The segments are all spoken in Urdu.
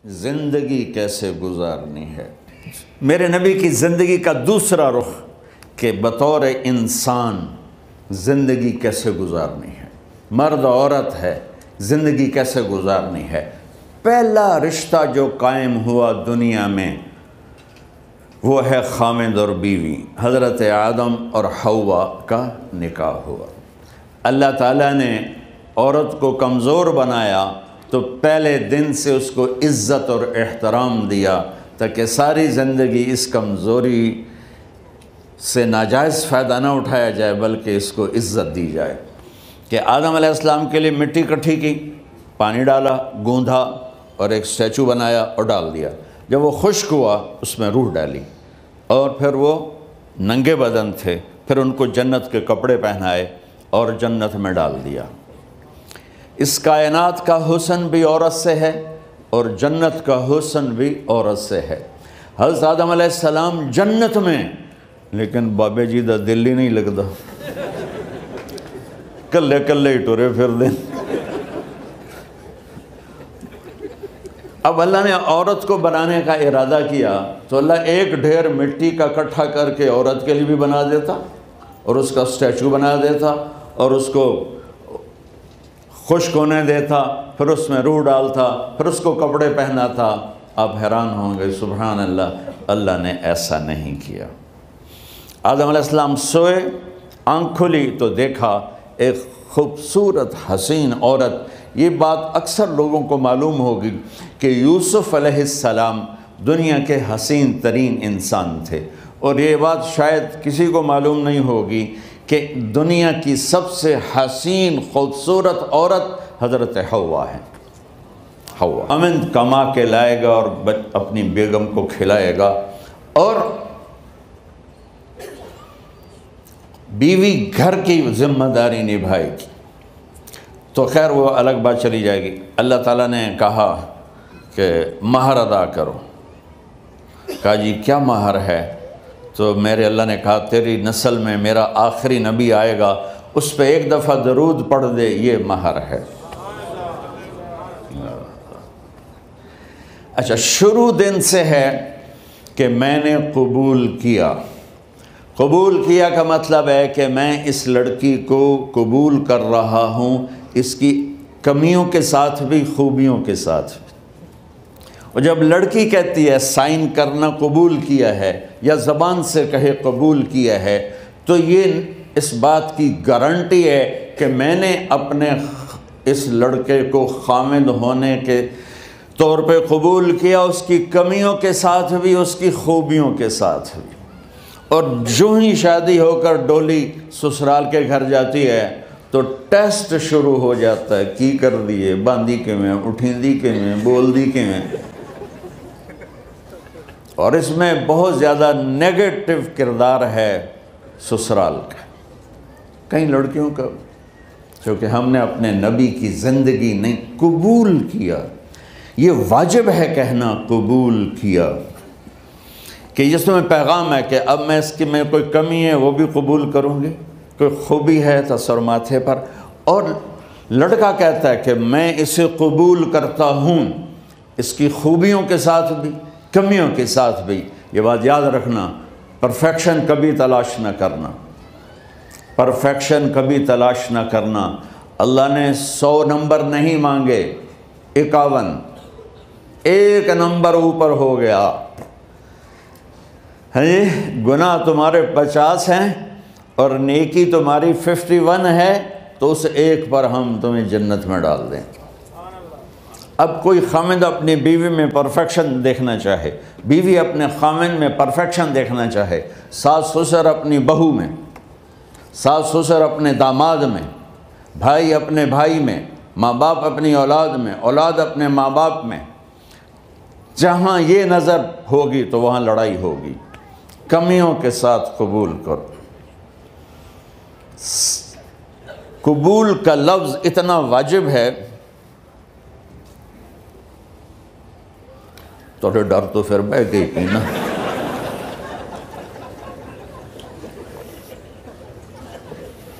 زندگی کیسے گزارنی ہے۔ میرے نبی کی زندگی کا دوسرا رخ کہ بطور انسان زندگی کیسے گزارنی ہے، مرد عورت ہے، زندگی کیسے گزارنی ہے۔ پہلا رشتہ جو قائم ہوا دنیا میں وہ ہے خامد اور بیوی، حضرت آدم اور حوا کا نکاح ہوا۔ اللہ تعالیٰ نے عورت کو کمزور بنایا تو پہلے دن سے اس کو عزت اور احترام دیا تاکہ ساری زندگی اس کمزوری سے ناجائز فائدہ نہ اٹھایا جائے بلکہ اس کو عزت دی جائے۔ کہ آدم علیہ السلام کے لیے مٹی اکٹھی کی، پانی ڈالا، گوندھا اور ایک اسٹیچو بنایا اور ڈال دیا۔ جب وہ خشک ہوا اس میں روح ڈالی اور پھر وہ ننگے بدن تھے، پھر ان کو جنت کے کپڑے پہنائے اور جنت میں ڈال دیا۔ اس کائنات کا حسن بھی عورت سے ہے اور جنت کا حسن بھی عورت سے ہے۔ حضرت آدم علیہ السلام جنت میں، لیکن بابے جی دا دل ہی نہیں لگتا، کلے کلے ہی ٹرے پھر دیں۔ اب اللہ نے عورت کو بنانے کا ارادہ کیا تو اللہ ایک ڈھیر مٹی کا اکٹھا کر کے عورت کے لیے بھی بنا دیتا اور اس کا اسٹیچو بنا دیتا اور اس کو خشک ہونے دیتا، پھر اس میں روح ڈالتا، پھر اس کو کپڑے پہناتا۔ آپ حیران ہوں گے، سبحان اللہ، اللہ نے ایسا نہیں کیا۔ آدم علیہ السلام سوئے، آنکھ کھلی تو دیکھا ایک خوبصورت حسین عورت۔ یہ بات اکثر لوگوں کو معلوم ہوگی کہ یوسف علیہ السلام دنیا کے حسین ترین انسان تھے، اور یہ بات شاید کسی کو معلوم نہیں ہوگی کہ دنیا کی سب سے حسین خوبصورت عورت حضرت حوا ہے۔ حوا امن کما کے لائے گا اور اپنی بیگم کو کھلائے گا، اور بیوی گھر کی ذمہ داری نبھائے گی۔ تو خیر وہ الگ بات چلی جائے گی۔ اللہ تعالیٰ نے کہا کہ مہر ادا کرو۔ کہا جی کیا مہر ہے؟ تو میرے اللہ نے کہا تیری نسل میں میرا آخری نبی آئے گا، اس پہ ایک دفعہ درود پڑھ دے، یہ مہر ہے۔ اچھا، شروع دن سے ہے کہ میں نے قبول کیا۔ قبول کیا کا مطلب ہے کہ میں اس لڑکی کو قبول کر رہا ہوں، اس کی کمیوں کے ساتھ بھی خوبیوں کے ساتھ بھی۔ اور جب لڑکی کہتی ہے سائن کرنا قبول کیا ہے، یا زبان سے کہے قبول کیا ہے، تو یہ اس بات کی گارنٹی ہے کہ میں نے اپنے اس لڑکے کو خامد ہونے کے طور پہ قبول کیا، اس کی کمیوں کے ساتھ بھی، اس کی خوبیوں کے ساتھ بھی۔ اور جو ہی شادی ہو کر ڈولی سسرال کے گھر جاتی ہے تو ٹیسٹ شروع ہو جاتا ہے، کی کر دیے، باندھی کے میں، اٹھیندی کے میں، بول دی کے میں۔ اور اس میں بہت زیادہ نیگیٹو کردار ہے سسرال کا، کئی لڑکیوں کا، کیونکہ ہم نے اپنے نبی کی زندگی نہیں قبول کیا۔ یہ واجب ہے کہنا قبول کیا، کہ جس میں پیغام ہے کہ اب میں اس کی میں کوئی کمی ہے وہ بھی قبول کروں گی، کوئی خوبی ہے تو سر ماتھے پر۔ اور لڑکا کہتا ہے کہ میں اسے قبول کرتا ہوں، اس کی خوبیوں کے ساتھ بھی، کمیوں کے ساتھ بھی۔ یہ بات یاد رکھنا، پرفیکشن کبھی تلاش نہ کرنا، پرفیکشن کبھی تلاش نہ کرنا۔ اللہ نے 100 نمبر نہیں مانگے، 51، ایک نمبر اوپر ہو گیا۔ گناہ تمہارے 50 ہیں اور نیکی تمہاری 51 ہے، تو اس ایک پر ہم تمہیں جنت میں ڈال دیں۔ اب کوئی خامد اپنی بیوی میں پرفیکشن دیکھنا چاہے، بیوی اپنے خامد میں پرفیکشن دیکھنا چاہے، ساس سسر اپنی بہو میں، ساس سسر اپنے داماد میں، بھائی اپنے بھائی میں، ماں باپ اپنی اولاد میں، اولاد اپنے ماں باپ میں، جہاں یہ نظر ہوگی تو وہاں لڑائی ہوگی۔ کمیوں کے ساتھ قبول کرو۔ قبول کا لفظ اتنا واجب ہے، تو ڈر تو پھر بہ گئی تھی نا۔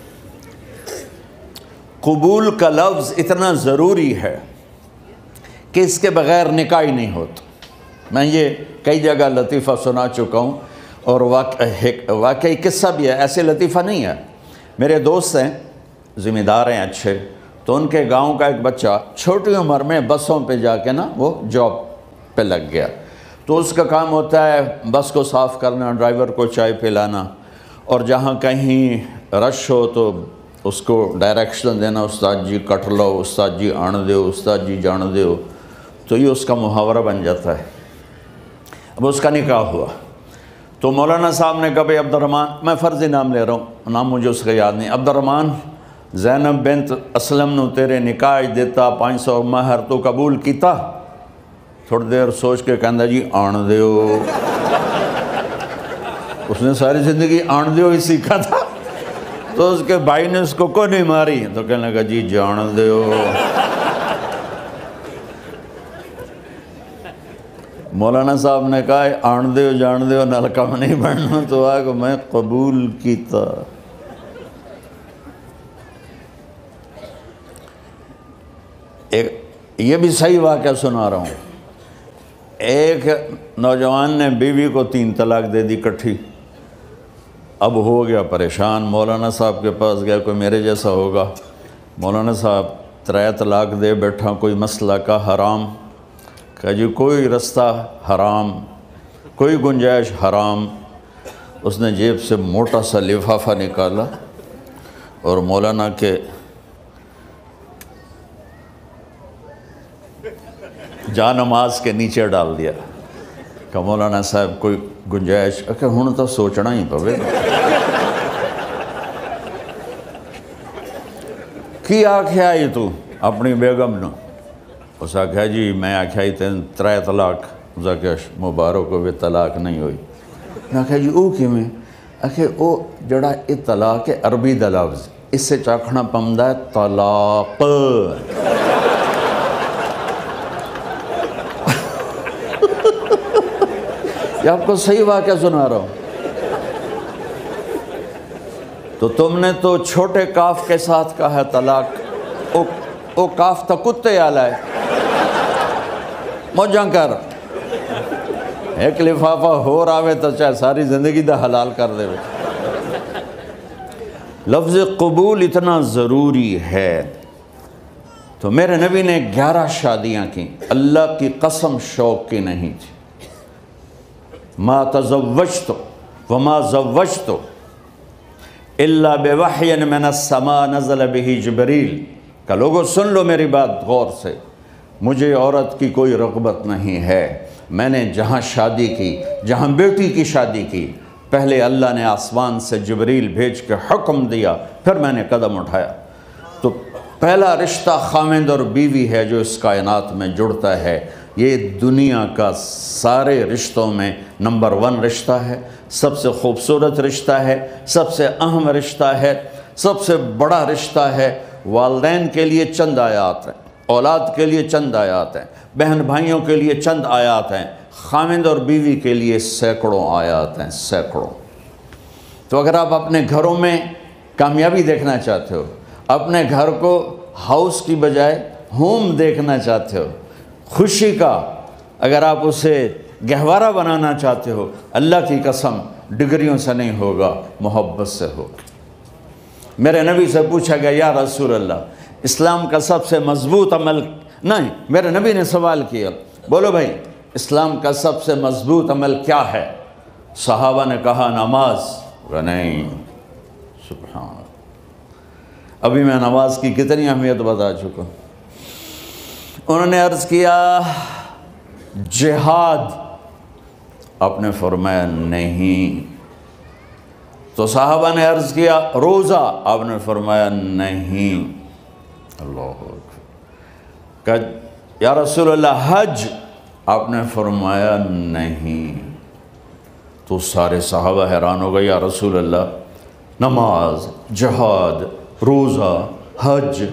قبول کا لفظ اتنا ضروری ہے کہ اس کے بغیر نکاح ہی نہیں ہوتا۔ میں یہ کئی جگہ لطیفہ سنا چکا ہوں، اور واقعی قصہ بھی ہے، ایسے لطیفہ نہیں ہے۔ میرے دوست ہیں، ذمہ دار ہیں اچھے، تو ان کے گاؤں کا ایک بچہ چھوٹی عمر میں بسوں پہ جا کے نا وہ جاب پہ لگ گیا۔ تو اس کا کام ہوتا ہے بس کو صاف کرنا، ڈرائیور کو چائے پلانا، اور جہاں کہیں رش ہو تو اس کو ڈائریکشن دینا، استاد جی کٹ لو، استاد جی آن دیو، استاد جی جان دیو۔ تو یہ اس کا محاورہ بن جاتا ہے۔ اب اس کا نکاح ہوا تو مولانا صاحب نے کہا بھائی عبد الرحمن، میں فرضی نام لے رہا ہوں، نام مجھے اس کا یاد نہیں، عبد الرحمن زینب بنت اسلم نو تیرے نکاح دیتا 500 مہر تو قبول کیتا؟ تھوڑی دیر سوچ کے کہندا جی آن دیو۔ اس نے ساری زندگی آن دیو ہی سیکھا تھا، تو اس کے بھائی نے اس کو نہیں ماری، تو کہنے لگا جی جان دیو۔ مولانا صاحب نے کہا آن دیو جان دیو نال کم نہیں بننا، تو آگا میں قبول کیتا۔ یہ بھی صحیح واقعہ سنا رہا ہوں۔ ایک نوجوان نے بیوی کو 3 طلاق دے دی کٹھی، اب ہو گیا پریشان، مولانا صاحب کے پاس گیا، کوئی میرے جیسا ہوگا۔ مولانا صاحب 3 طلاق دے بیٹھا، کوئی مسئلہ کا حرام؟ کہا جی کوئی رستہ حرام، کوئی گنجائش حرام۔ اس نے جیب سے موٹا سا لفافہ نکالا اور مولانا کے جا نماز کے نیچے ڈال دیا۔ کہ مولانا صاحب کوئی گنجائش؟ کہ ہن تو سوچنا ہی پوے کی آکھیا ہی تو اپنی بیگم نو؟ اس آکھیا جی میں آکھیا ہی 3 طلاق، اس آکھیا مبارک ہوئے طلاق نہیں ہوئی۔ میں آکھیا جی او کی میں؟ آکھیا او جڑا یہ طلاق ہے عربی دا لفظ، اس سے چاکھنا پمدا ہے طلاق۔ یہ آپ کو صحیح واقعہ سنا رہا ہوں۔ تو تم نے تو چھوٹے کاف کے ساتھ کہا ہے طلاق، او کاف تا کتے آلا ہے، موجاں کر ایک لفافہ ہو راوے تو چاہے ساری زندگی دا حلال کر دے۔ لفظ قبول اتنا ضروری ہے۔ تو میرے نبی نے 11 شادیاں کی، اللہ کی قسم شوق کی نہیں تھی۔ ما تزوجت وما زوجت الا بوحی من السماء نزل به جبریل۔ کہ لوگوں سن لو میری بات غور سے، مجھے عورت کی کوئی رغبت نہیں ہے۔ میں نے جہاں شادی کی، جہاں بیٹی کی شادی کی، پہلے اللہ نے آسمان سے جبریل بھیج کے حکم دیا، پھر میں نے قدم اٹھایا۔ تو پہلا رشتہ خاوند اور بیوی ہے جو اس کائنات میں جڑتا ہے۔ یہ دنیا کا سارے رشتوں میں نمبر 1 رشتہ ہے، سب سے خوبصورت رشتہ ہے، سب سے اہم رشتہ ہے، سب سے بڑا رشتہ ہے۔ والدین کے لیے چند آیات ہیں، اولاد کے لیے چند آیات ہیں، بہن بھائیوں کے لیے چند آیات ہیں، خاوند اور بیوی کے لیے سینکڑوں آیات ہیں، سینکڑوں۔ تو اگر آپ اپنے گھروں میں کامیابی دیکھنا چاہتے ہو، اپنے گھر کو ہاؤس کی بجائے ہوم دیکھنا چاہتے ہو، خوشی کا اگر آپ اسے گہوارہ بنانا چاہتے ہو، اللہ کی قسم ڈگریوں سے نہیں ہوگا، محبت سے ہوگا۔ میرے نبی سے پوچھا گیا یا رسول اللہ اسلام کا سب سے مضبوط عمل، نہیں میرے نبی نے سوال کیا، بولو بھائی اسلام کا سب سے مضبوط عمل کیا ہے؟ صحابہ نے کہا نماز۔ نہیں، سبحان اللہ، ابھی میں نماز کی کتنی اہمیت بتا چکا ہوں۔ انہوں نے عرض کیا جہاد، آپ نے فرمایا نہیں۔ تو صحابہ نے عرض کیا روزہ، آپ نے فرمایا نہیں۔ اللہ اکبر۔ کہ یا رسول اللہ حج، آپ نے فرمایا نہیں۔ تو سارے صحابہ حیران ہو گئے، یا رسول اللہ نماز، جہاد، روزہ، حج،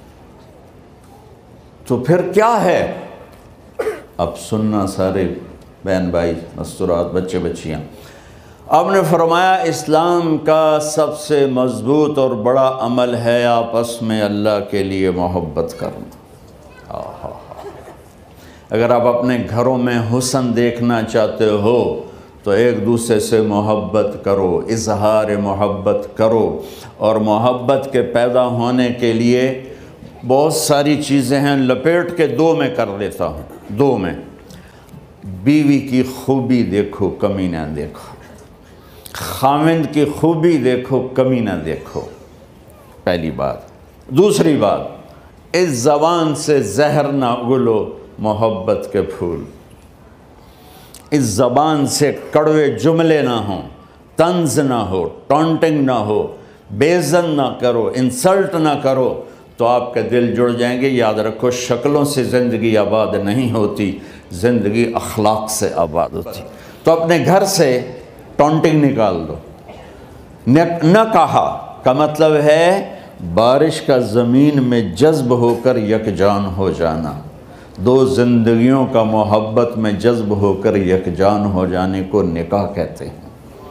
تو پھر کیا ہے؟ اب سننا سارے بہن بھائی، مستورات، بچے بچیاں، آپ نے فرمایا اسلام کا سب سے مضبوط اور بڑا عمل ہے آپس میں اللہ کے لیے محبت کرنا۔ اگر آپ اپنے گھروں میں حسن دیکھنا چاہتے ہو تو ایک دوسرے سے محبت کرو، اظہار محبت کرو، اور محبت کے پیدا ہونے کے لیے بہت ساری چیزیں ہیں، لپیٹ کے دو میں کر لیتا ہوں، دو میں۔ بیوی کی خوبی دیکھو، کمی نہ دیکھو، خاوند کی خوبی دیکھو، کمی نہ دیکھو، پہلی بات۔ دوسری بات، اس زبان سے زہر نہ اگلو محبت کے پھول، اس زبان سے کڑوے جملے نہ ہوں، طنز نہ ہو، ٹونٹنگ نہ ہو، بےعزت نہ کرو، انسلٹ نہ کرو، تو آپ کے دل جڑ جائیں گے۔ یاد رکھو، شکلوں سے زندگی آباد نہیں ہوتی، زندگی اخلاق سے آباد ہوتی۔ تو اپنے گھر سے ٹونٹنگ نکال دو۔ نہ کہا کا مطلب ہے بارش کا زمین میں جذب ہو کر یکجان ہو جانا، دو زندگیوں کا محبت میں جذب ہو کر یکجان ہو جانے کو نکاح کہتے ہیں۔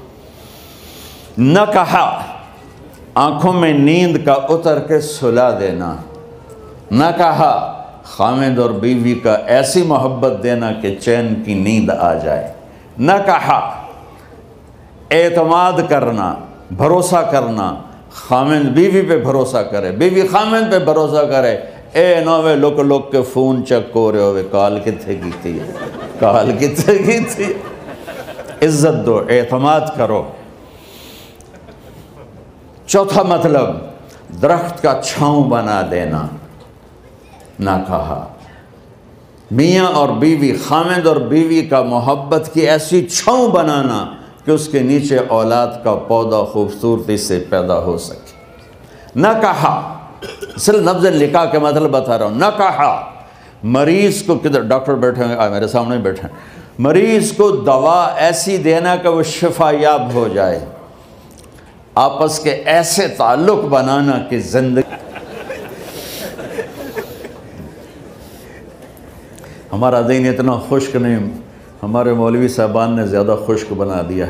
نہ کہا، آنکھوں میں نیند کا اتر کے سلا دینا۔ نہ کہا، خاوند اور بیوی کا ایسی محبت دینا کہ چین کی نیند آ جائے۔ نہ کہا، اعتماد کرنا، بھروسہ کرنا، خاوند بیوی پہ بھروسہ کرے، بیوی خاوند پہ بھروسہ کرے۔ اے نوے لوک لوک کے فون چیک ہو رہے ہوئے، کال کتنے کی تھی، کال کتنے کی تھی۔ عزت دو، اعتماد کرو۔ چوتھا مطلب، درخت کا چھاؤں بنا دینا۔ نہ کہا، میاں اور بیوی، خاوند اور بیوی کا محبت کی ایسی چھاؤں بنانا کہ اس کے نیچے اولاد کا پودا خوبصورتی سے پیدا ہو سکے۔ نہ کہا، صرف لفظ نکاح کے مطلب بتا رہا ہوں۔ نہ کہا، مریض کو، کدھر ڈاکٹر بیٹھے ہیں، میرے سامنے بیٹھے ہیں، مریض کو دوا ایسی دینا کہ وہ شفا یاب ہو جائے، آپس کے ایسے تعلق بنانا کہ زندگی۔ ہمارا دین اتنا خشک نہیں، ہمارے مولوی صاحبان نے زیادہ خشک بنا دیا۔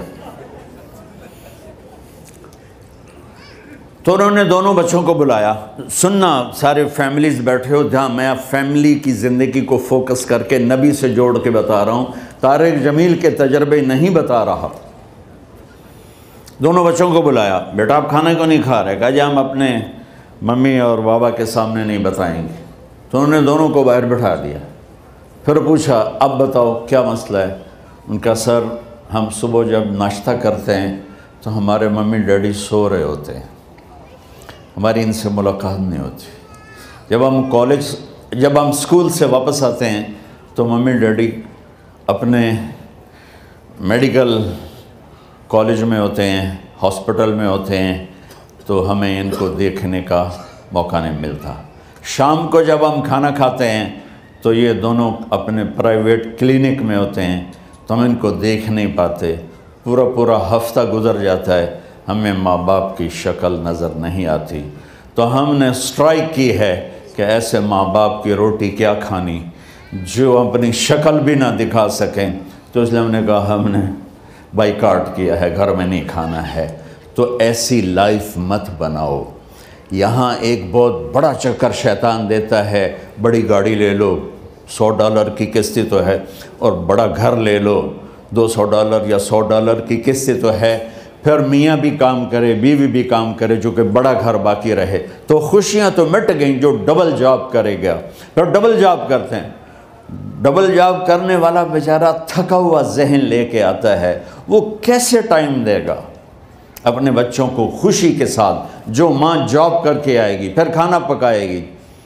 تو انہوں نے دونوں بچوں کو بلایا، سننا سارے فیملیز بیٹھے ہو، جہاں میں فیملی کی زندگی کو فوکس کر کے نبی سے جوڑ کے بتا رہا ہوں، طارق جمیل کے تجربے نہیں بتا رہا۔ دونوں بچوں کو بلایا، بیٹا آپ کھانے کو نہیں کھا رہے؟ کہا جی ہم اپنے ممی اور بابا کے سامنے نہیں بتائیں گے۔ تو انہوں نے دونوں کو باہر بٹھا دیا، پھر پوچھا اب بتاؤ کیا مسئلہ ہے؟ ان کا سر، ہم صبح جب ناشتہ کرتے ہیں تو ہمارے ممی ڈیڈی سو رہے ہوتے ہیں، ہماری ان سے ملاقات نہیں ہوتی۔ جب ہم اسکول سے واپس آتے ہیں تو ممی ڈیڈی اپنے میڈیکل کالج میں ہوتے ہیں، ہاسپٹل میں ہوتے ہیں، تو ہمیں ان کو دیکھنے کا موقع نہیں ملتا۔ شام کو جب ہم کھانا کھاتے ہیں تو یہ دونوں اپنے پرائیویٹ کلینک میں ہوتے ہیں، تو ہم ان کو دیکھ نہیں پاتے۔ پورا ہفتہ گزر جاتا ہے، ہمیں ماں باپ کی شکل نظر نہیں آتی۔ تو ہم نے سٹرائک کی ہے کہ ایسے ماں باپ کی روٹی کیا کھانی جو اپنی شکل بھی نہ دکھا سکیں۔ تو اس لیے ہم نے کہا ہم نے بائیکاٹ کیا ہے، گھر میں نہیں کھانا ہے۔ تو ایسی لائف مت بناؤ۔ یہاں ایک بہت بڑا چکر شیطان دیتا ہے، بڑی گاڑی لے لو، $100 کی قسط تو ہے، اور بڑا گھر لے لو، $200 یا $100 کی قسط تو ہے، پھر میاں بھی کام کرے، بیوی بھی کام کرے، جو کہ بڑا گھر باقی رہے، تو خوشیاں تو مٹ گئیں۔ جو ڈبل جاب کرے گا، پھر ڈبل جاب کرتے ہیں، ڈبل جاب کرنے والا بیچارہ تھکا ہوا ذہن لے کے آتا ہے، وہ کیسے ٹائم دے گا اپنے بچوں کو خوشی کے ساتھ؟ جو ماں جاب کر کے آئے گی، پھر کھانا پکائے گی،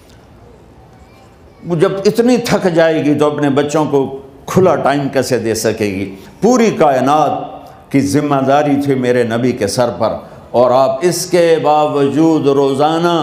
وہ جب اتنی تھک جائے گی تو اپنے بچوں کو کھلا ٹائم کیسے دے سکے گی؟ پوری کائنات کی ذمہ داری تھی میرے نبی کے سر پر، اور آپ اس کے باوجود روزانہ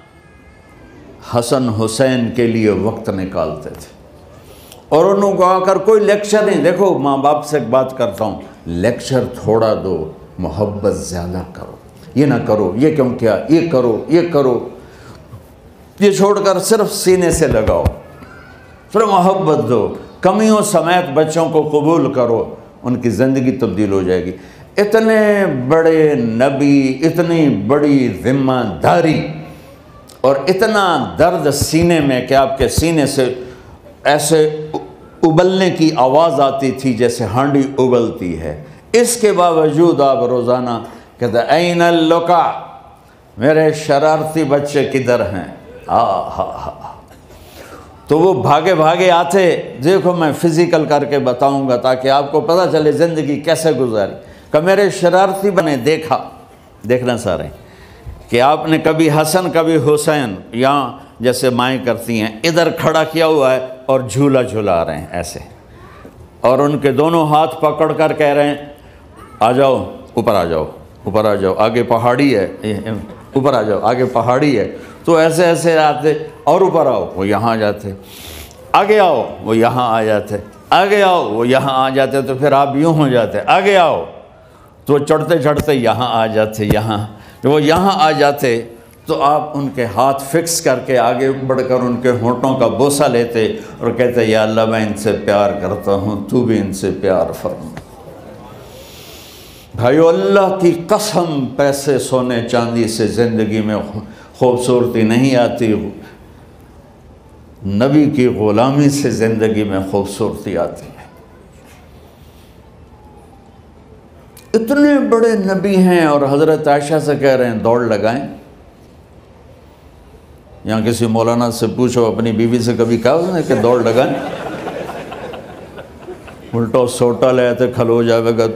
حسن حسین کے لیے وقت نکالتے تھے۔ اور انہوں کو آ کر کوئی لیکچر نہیں، دیکھو ماں باپ سے ایک بات کرتا ہوں، لیکچر تھوڑا دو، محبت زیادہ کرو۔ یہ نہ کرو، یہ کیوں کیا، یہ کرو، یہ کرو، یہ چھوڑ کر صرف سینے سے لگاؤ، صرف محبت دو، کمیوں سمیت بچوں کو قبول کرو، ان کی زندگی تبدیل ہو جائے گی۔ اتنے بڑے نبی، اتنی بڑی ذمہ داری، اور اتنا درد سینے میں کہ آپ کے سینے سے ایسے ابلنے کی آواز آتی تھی جیسے ہانڈی ابلتی ہے، اس کے باوجود آپ روزانہ کہتے این اللقا، میرے شرارتی بچے کدھر ہیں؟ تو وہ بھاگے بھاگے آتے، دیکھو میں فزیکل کر کے بتاؤں گا تاکہ آپ کو پتہ چلے زندگی کیسے گزاری، کہ میرے شرارتی بنے دیکھنا سارے کہ آپ نے کبھی حسن کبھی حسین یہاں جیسے مائیں کرتی ہیں ادھر کھڑا کیا ہوا ہے اور جھولا جھولا رہے ہیں ایسے، اور ان کے دونوں ہاتھ پکڑ کر کہہ رہے ہیں آ جاؤ اوپر آ جاؤ، اوپر آ جاؤ، آگے پہاڑی ہے، اوپر آ جاؤ آگے پہاڑی ہے، تو ایسے ایسے آتے، اور اوپر آؤ وہ یہاں آ جاتے، آگے آؤ وہ یہاں آ جاتے، آگے آؤ وہ یہاں آ جاتے، تو پھر آپ یوں ہو جاتے، آگے آؤ تو چڑھتے چڑھتے یہاں آ جاتے، یہاں جب وہ یہاں آ جاتے تو آپ ان کے ہاتھ فکس کر کے آگے بڑھ کر ان کے ہونٹوں کا بوسہ لیتے اور کہتے یا اللہ میں ان سے پیار کرتا ہوں، تو بھی ان سے پیار فرما۔ بھائیو اللہ کی قسم، پیسے سونے چاندی سے زندگی میں خوبصورتی نہیں آتی، نبی کی غلامی سے زندگی میں خوبصورتی آتی ہے۔ اتنے بڑے نبی ہیں اور حضرت عائشہ سے کہہ رہے ہیں دوڑ لگائیں۔ یہاں کسی مولانا سے پوچھو اپنی بیوی سے کبھی کہا اس نے کہ دوڑ لگائیں؟ الٹا سوٹا لے تو کھلو جاوے گا۔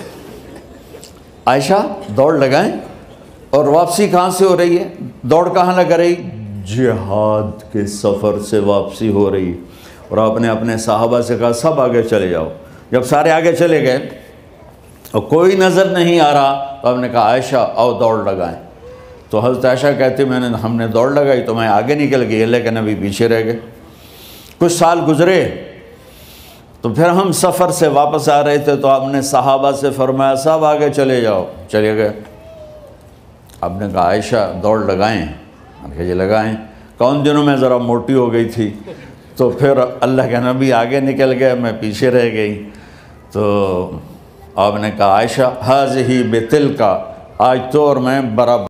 عائشہ دوڑ لگائیں، اور واپسی کہاں سے ہو رہی ہے؟ دوڑ کہاں لگ رہی؟ جہاد کے سفر سے واپسی ہو رہی، اور آپ نے اپنے صحابہ سے کہا سب آگے چلے جاؤ۔ جب سارے آگے چلے گئے اور کوئی نظر نہیں آ رہا تو آپ نے کہا عائشہ آؤ دوڑ لگائیں، تو حضرت عائشہ کہتی ہم نے دوڑ لگائی تو میں آگے نکل گئی، لیکن ابھی پیچھے رہ گئے۔ کچھ سال گزرے تو پھر ہم سفر سے واپس آ رہے تھے تو آپ نے صحابہ سے فرمایا سب آگے چلے جاؤ، چلے گئے۔ آپ نے کہا عائشہ دوڑ لگائیں؟ میں نے کہا جی لگائیں۔ کون دنوں میں ذرا موٹی ہو گئی تھی تو پھر اللہ کے نبی آگے نکل گئے، میں پیچھے رہ گئی، تو آپ نے کہا عائشہ ہذہ بتلک، آج تو اور میں برابر